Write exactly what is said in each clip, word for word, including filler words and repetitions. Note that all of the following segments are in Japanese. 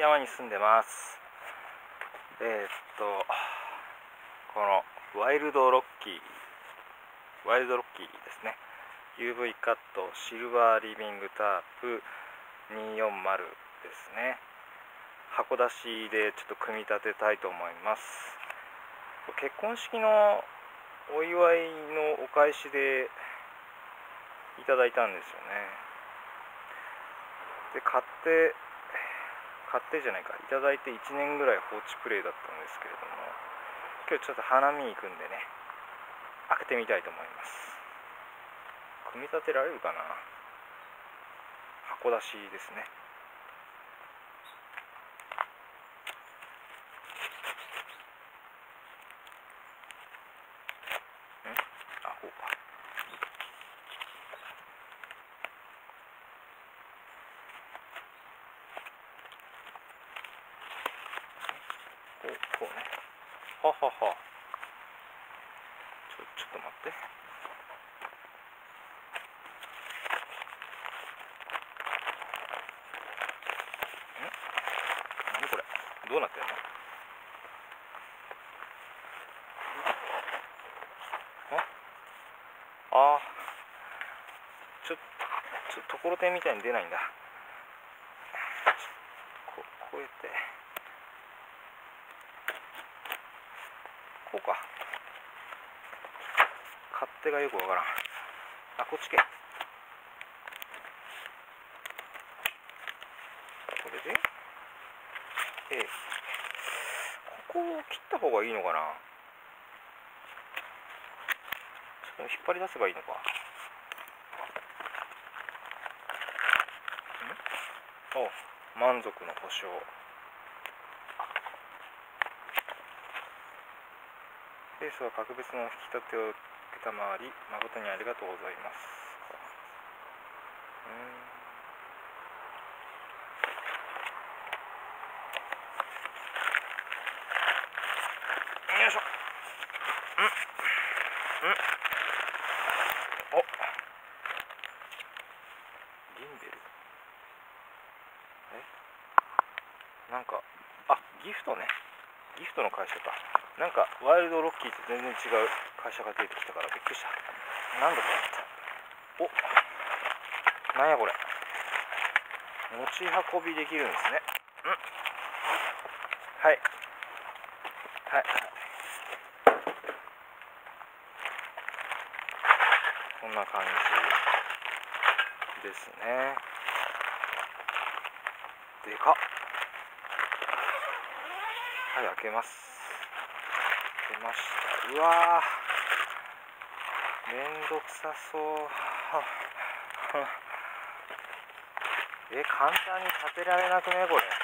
山に住んでます。えー、っとこのワイルドロッキーワイルドロッキーですね。 ユーブイ カットシルバーリビングタープにひゃくよんじゅうですね。箱出しでちょっと組み立てたいと思います。結婚式のお祝いのお返しでいただいたんですよね。で買って買ってじゃないかいただいていちねんぐらい放置プレイだったんですけれども、今日ちょっと花見に行くんでね、開けてみたいと思います。組み立てられるかな。箱出しですね。んあ、こうか。こう、こうね。ははは。ちょ、ちょっと待って。ん？何これ？どうなってんの？ああ、ちょっとところてんみたいに出ないんだ。ここうやってこうか。勝手がよくわからん。あ、こっちけ。これでええ、ここを切った方がいいのかな。引っ張り出せばいいのか。んお、満足の保証。ケースは格別の引き立てを承り誠にありがとうございます。うーんよいしょ。うんうんお、リンベル。えなんか、あ、ギフトね。ギフトの会社か。なんかワイルドロッキーと全然違う会社が出てきたからびっくりした。なんだと思った。お、なんやこれ。持ち運びできるんですね。うんはいはい、こんな感じですね。でかっ。はい、開けます。開けました。うわー、めんどくさそうえ、簡単に立てられなくねこれ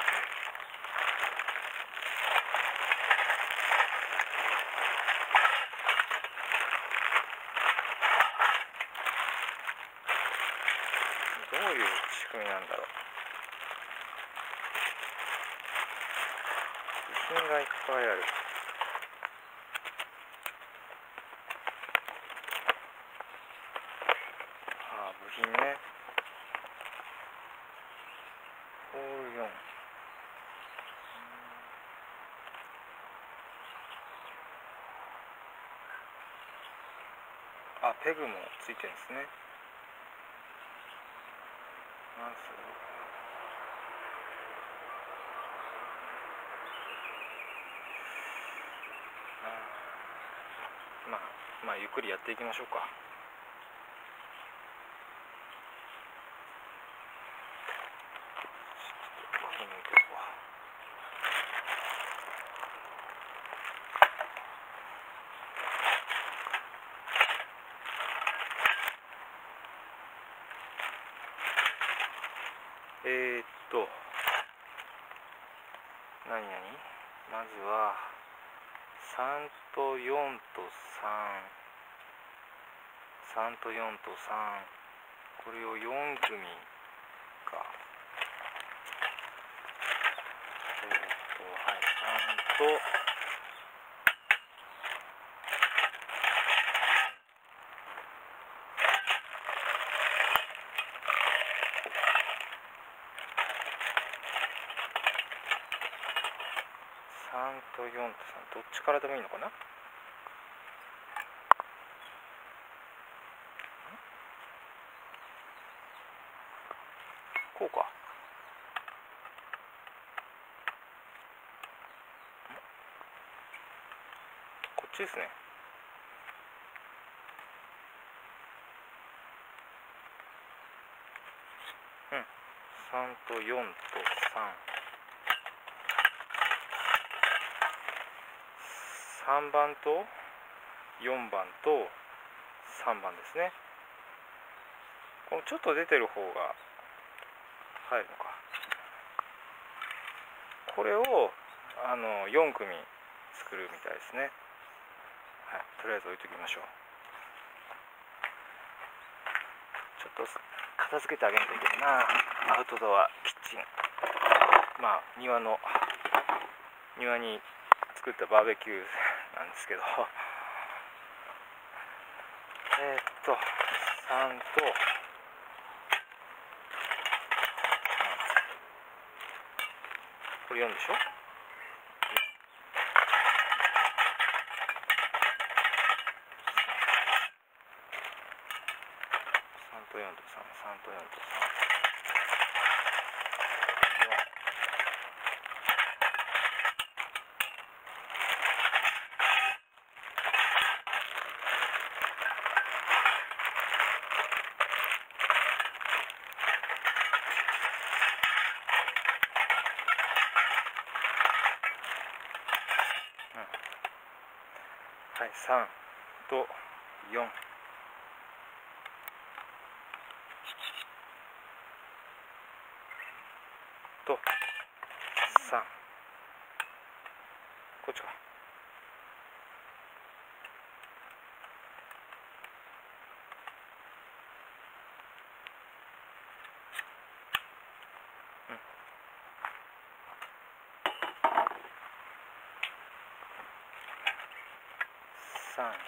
どういう仕組みなんだろう。部品がいっぱいある。ああ、部品ね。ホールよん。あ、ペグもついてるんですね。まずまあまあゆっくりやっていきましょうか。ここに置いておこう。えー、っと何々まずはさんとよんとさん、さんとよんとさん、これをよん組か。えー、っとはいさんととよんとさん、どっちからでもいいのかな。こうか。こっちですね。うん、さんとよんとさん、さんばんとよんばんとさんばんですね。このちょっと出てる方が入るのか。これをあのよん組作るみたいですね。はい、とりあえず置いときましょう。ちょっと片付けてあげないといけないな。アウトドアキッチン、まあ庭の庭に作ったバーベキューなんですけどえーっとさんとこれよんでしょ。さんとよんとさん、さんとよんとさん、はい、さんとよんとさん、こっちか。うん、さん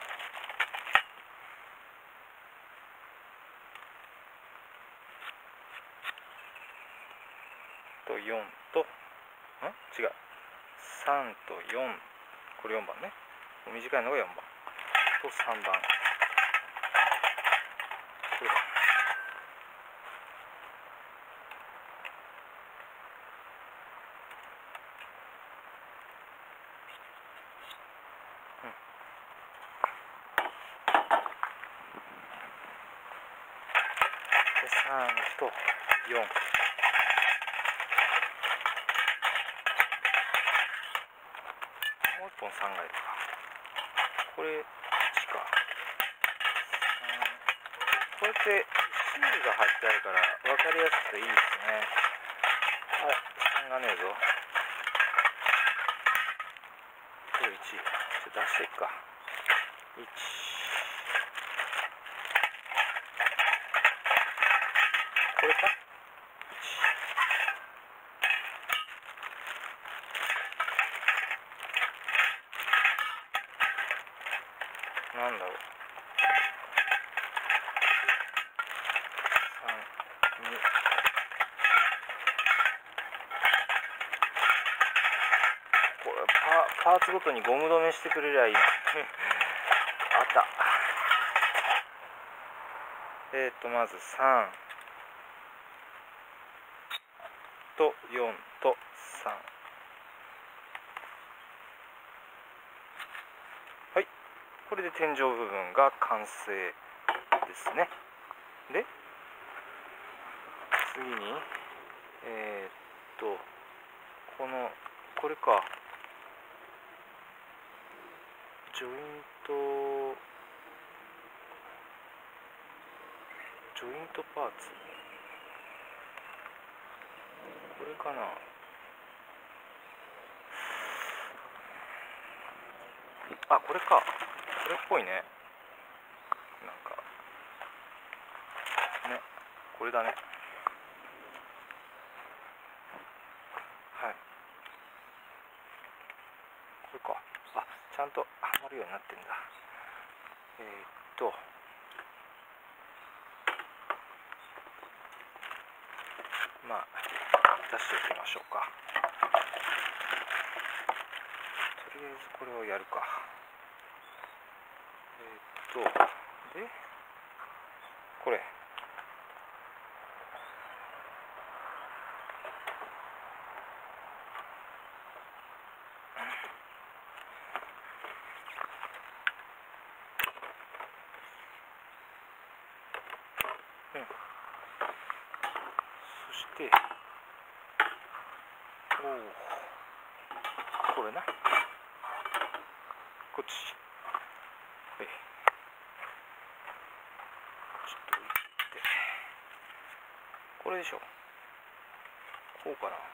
とよんと、ん違う、さんとよん、これよんばんね。短いのがよんばんとさんばん、これだ。うん、でさんとよん、もう一本さんがいるか。これいちか。こうやってシールが貼ってあるから分かりやすくていいですね。あ、さんがねえぞ。これいち、ちょっと出していくか。いち、これか。いち、なんだろう。さん、に、これパパーツごとにゴム止めしてくれりゃいいあった。えっとまずさんとよんとさん、はい、これで天井部分が完成ですね。で次にえー、っとこのこれか、ジョイントジョイントパーツ、これかな。あ、これか、これっぽいね。なんかね、これだね。はい、これか。あ、ちゃんとはまるようになってんだ。えー、っとまあ出しておきましょうか。 りあえずこれをやるか。えー、っとでこれうん、そしておおこれな、こっち、はい、ちょっと置いて、これでしょ、こうかな。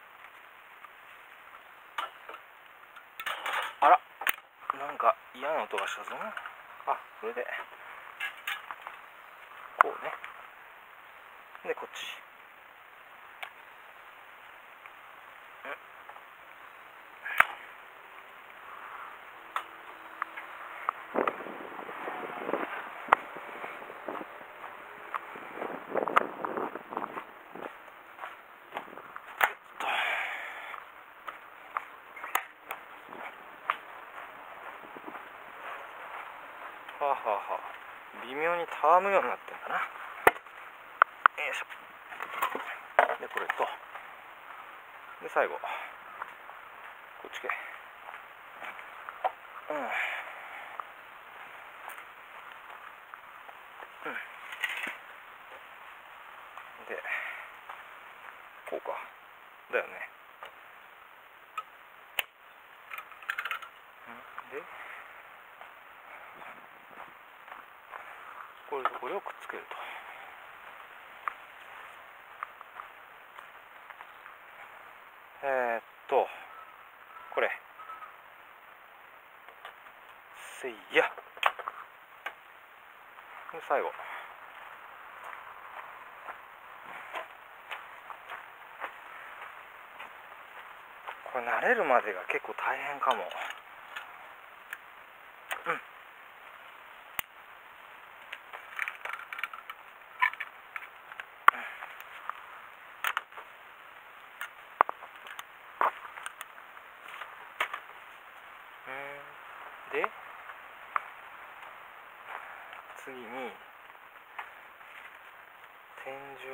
あら、なんか嫌な音がしたぞ。あ、これでこうね、でこっち、はあはあはあ、微妙にたわむようになってんだな。よいしょ。でこれとで最後こっちけ、うん、うん、でこうかだよね。でこれとこれをくっつけると。えー、っとこれせいやで最後これ慣れるまでが結構大変かも。うんで次に天井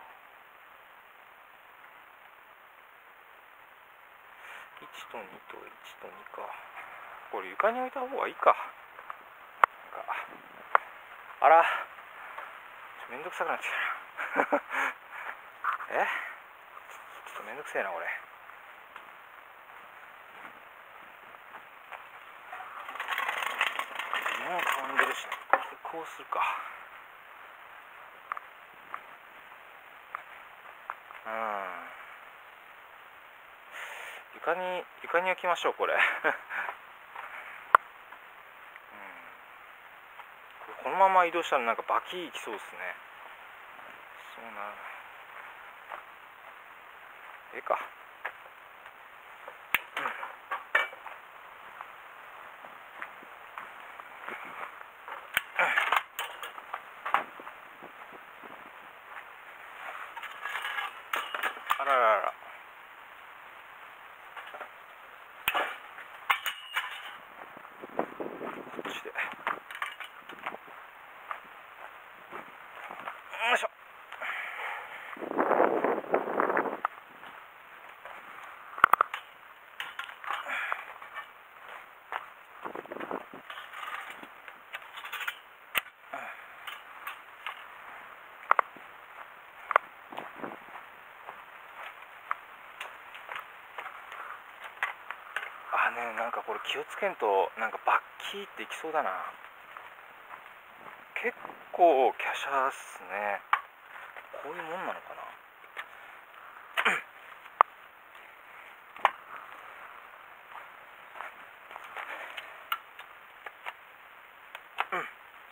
いちとにといちとにか。これ床に置いた方がいいか。なんかあらめんどくさくなってきたなえちょっとめんどくせえなこれ。もうたわんでるし、こうするか。うん、床に床に置きましょうこれ、うん、このまま移動したらなんかバキいきそうですね。そうならええか。あららら、こっちでよいしょ。あね、なんかこれ気をつけんとなんかバッキーっていきそうだな。結構華奢っすね。こういうもんなのかな。うん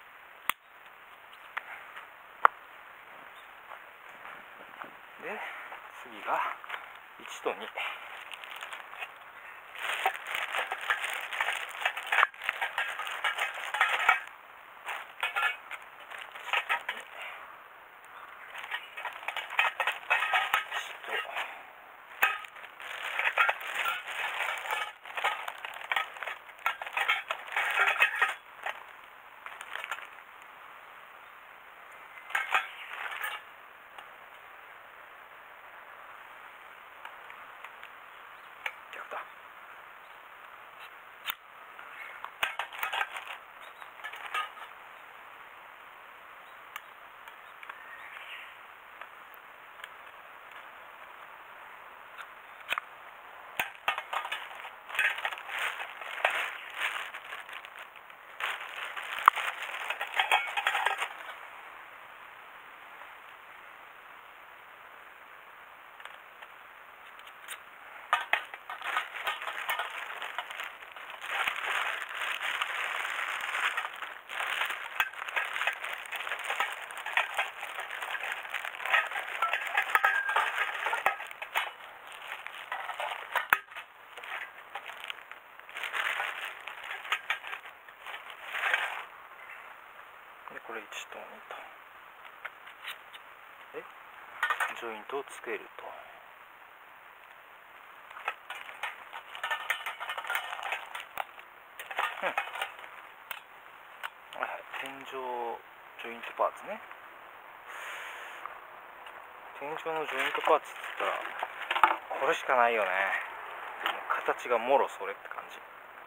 で次がいちとに。 でこれいちとにとでジョイントをつけると。うん、はいはい、天井ジョイントパーツね。天井のジョイントパーツって言ったらこれしかないよね。形がもろそれって感じ。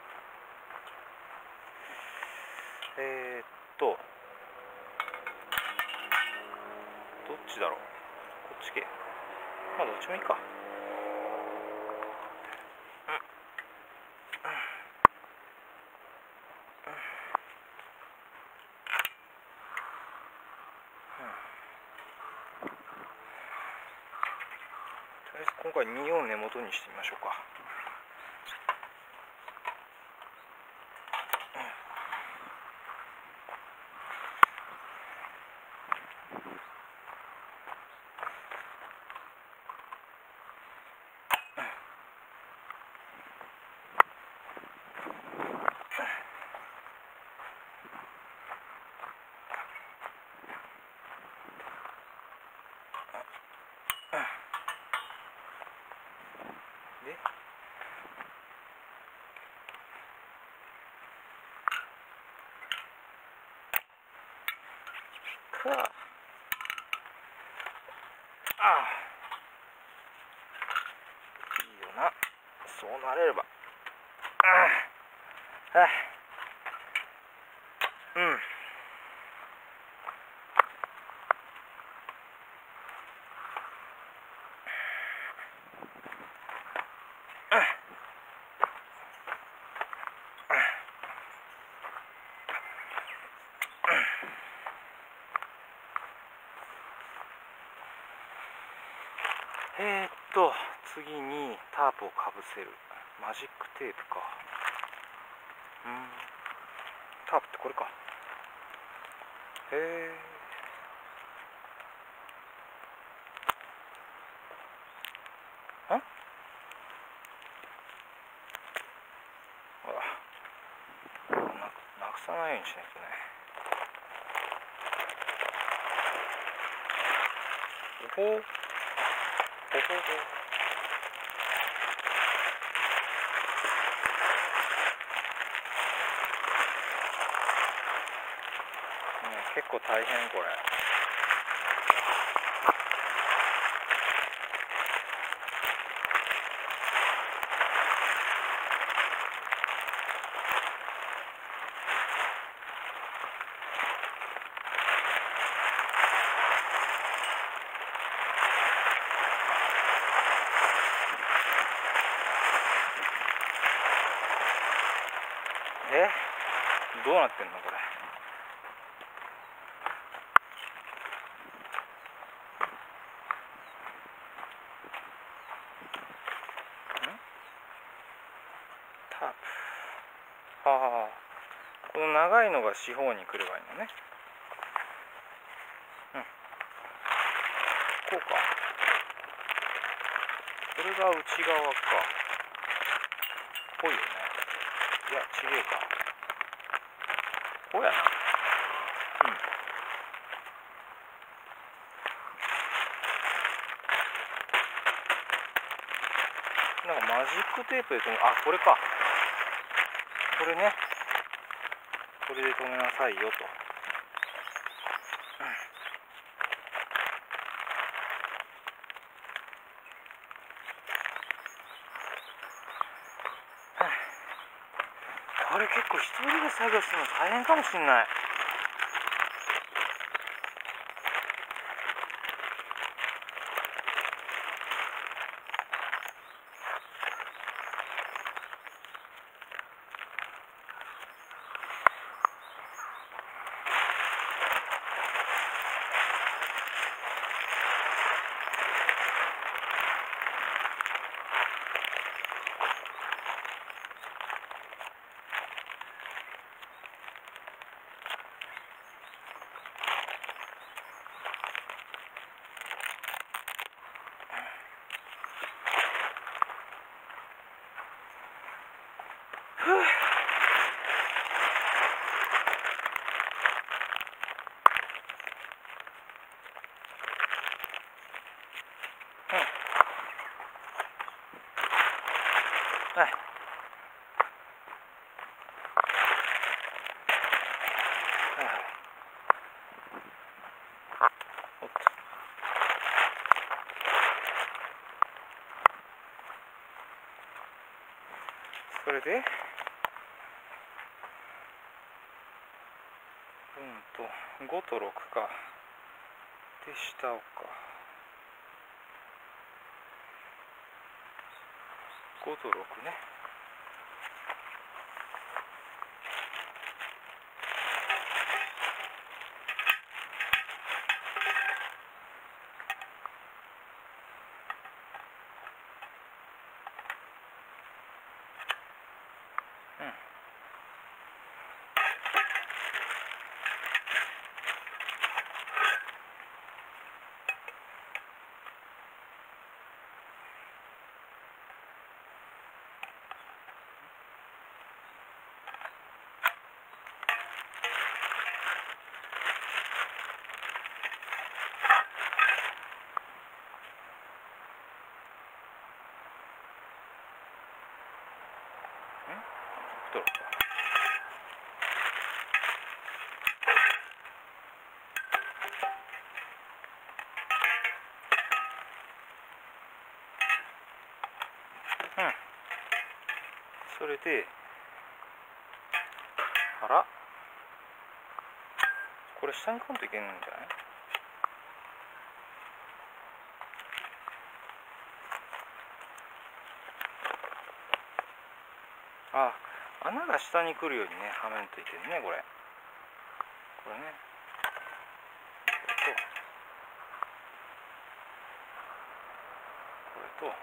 えー、っとどっちだろう。こっち系。まあどっちもいいか。とりあえず今回にを根元にしてみましょうか。でかああいいよな、そうなれれば。ああはあうんえー、っと次にタープをかぶせるマジックテープか。うん、タープってこれか。へえ。ん？ほら、な、なくさないようにしないとね。おほほほほ。結構大変これ。え、どうなってんのこれ。タープ。はあ、この長いのが四方に来ればいいのね。うん、こうか。これが内側か。ぽいよね。いや違えか。こうやな。うん。なんかマジックテープで止め、あ、これか。これね。これで止めなさいよと。これ結構一人で作業するの大変かもしんない。 れでうんとごとろくかで下をかごとろくね。どうかうんそれであらこれ下に来んといけないんじゃない？あ、穴が下に来るようにねはめんといてるねこれこれねこれとこれと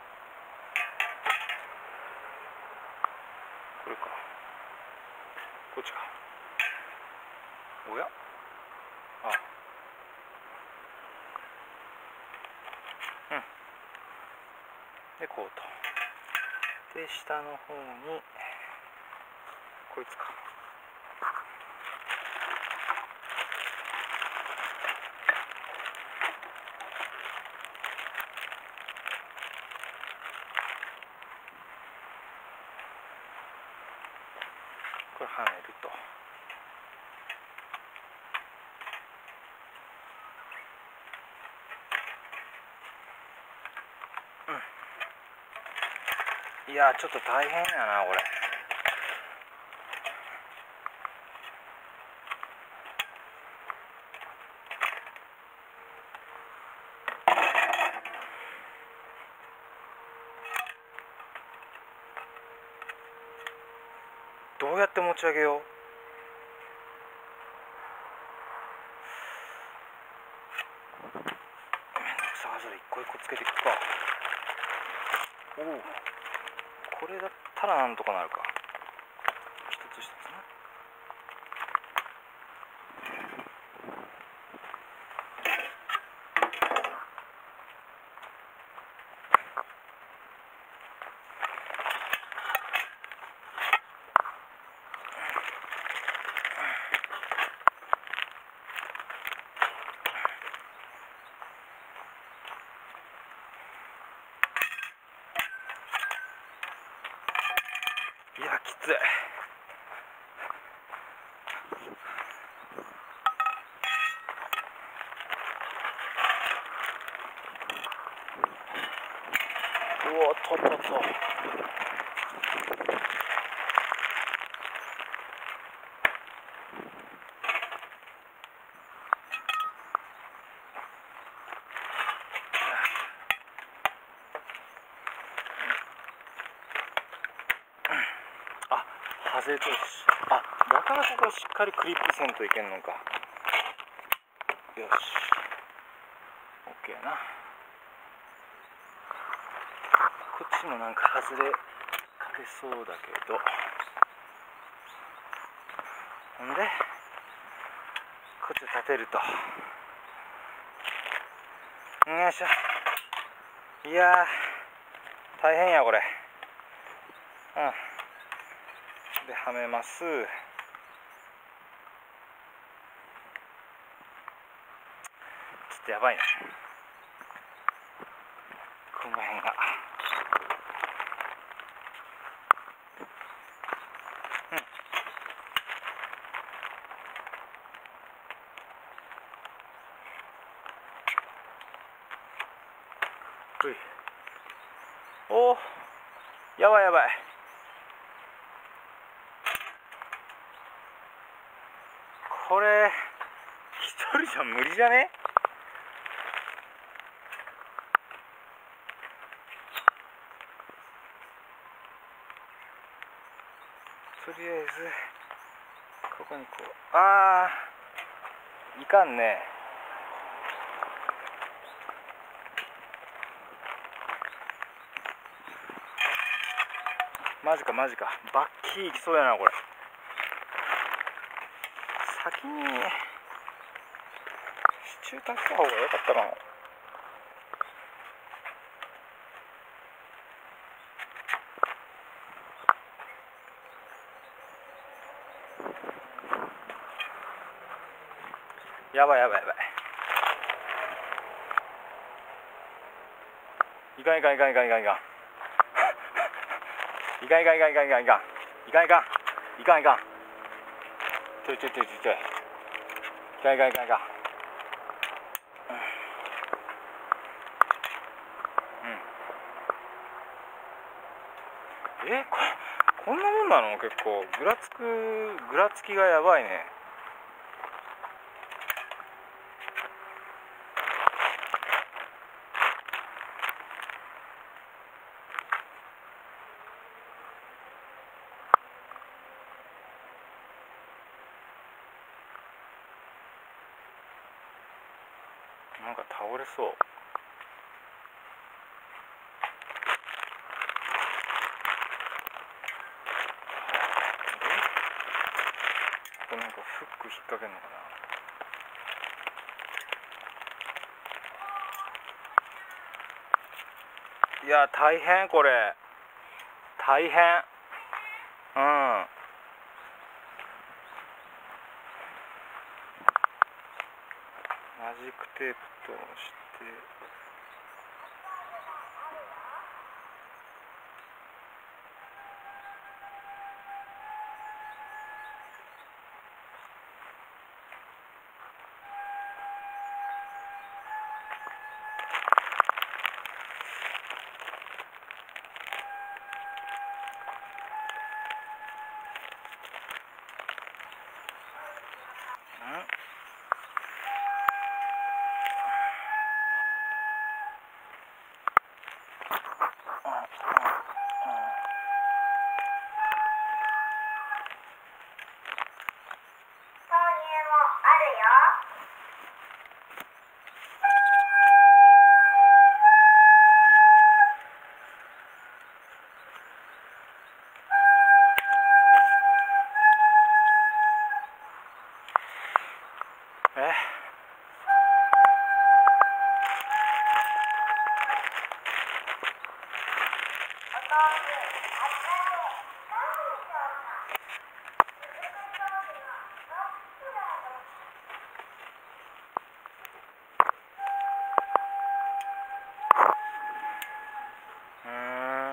これかこっちかおやあうんでこうとで下の方にこいつかこれはめるとうんいやちょっと大変やなこれ。どうやって持ち上げよう。めんどくさがずで一個一個つけていくか。おおこれだったらなんとかなるか。一つ一つね。いやきつい。うおっとっとっと。あ、外れとし、あ、だからここしっかりクリップせんといけんのか。よし、オッケーな。こっちもなんか外れかけそうだけど、ほんでこっち立てると。よいしょ。いやー大変やこれ。うんではめます。ちょっとやばいねこの辺が。うんおおやばいやばい。 これ一人じゃ無理じゃね？とりあえずここにこう、あーいかんね。マジかマジか、バッキーいきそうやなこれ。先に支柱立てた方が良かったかな。やばいやばいやばい。いかんいかんいかんいかんいかんいかんいかんいかんいかんいかんいかんいかんいかんいかんいかんいかんちょいちょいちょいちょいいかんいかんいかんいかん。うん。えここんなもんなの？結構ぐらつくぐらつきがやばいね。なんか倒れそう。これなんかフック引っ掛けんのかな。いや大変これ、大変。うん。マジックテープとして。えうーん。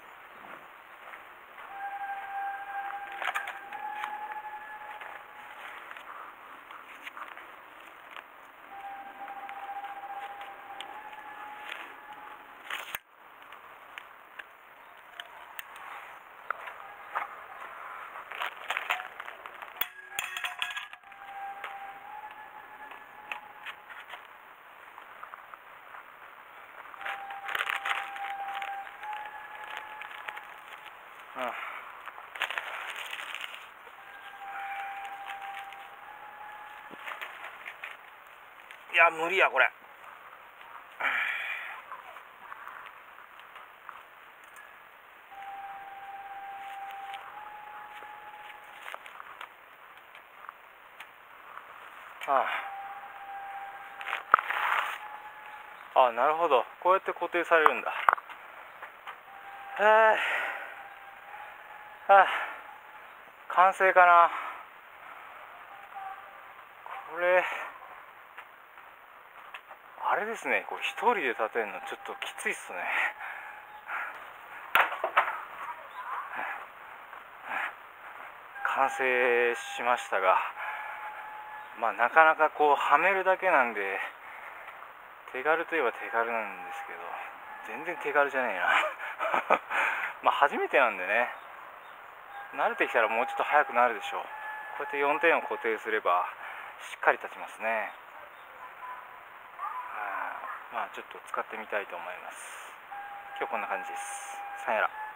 うん。いや無理やこれ。ああ、あ、なるほど、こうやって固定されるんだ。はあ、はあ、完成かなこれ。あれですね、こう一人で立てるのちょっときついっすね。完成しましたが、まあなかなかこうはめるだけなんで手軽といえば手軽なんですけど、全然手軽じゃねえなまあ初めてなんでね、慣れてきたらもうちょっと早くなるでしょう。 こうやってよんてんを固定すればしっかり立ちますね。まあちょっと使ってみたいと思います。今日こんな感じです。さよなら。